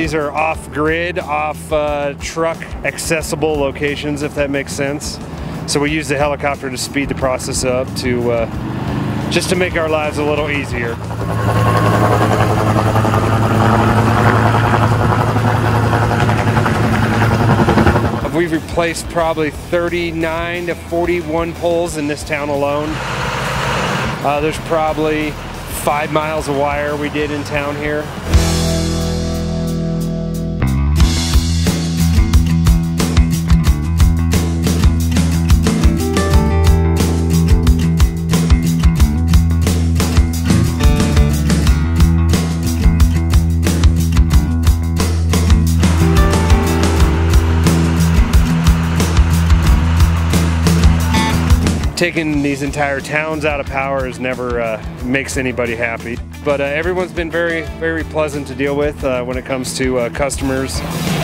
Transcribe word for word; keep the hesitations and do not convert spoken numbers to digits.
these are off-grid, off uh, truck accessible locations, if that makes sense. So we use the helicopter to speed the process up, to uh, just to make our lives a little easier. We've replaced probably thirty-nine to forty-one poles in this town alone. Uh, there's probably five miles of wire we did in town here. Taking these entire towns out of power is never uh, makes anybody happy. But uh, everyone's been very, very pleasant to deal with uh, when it comes to uh, customers.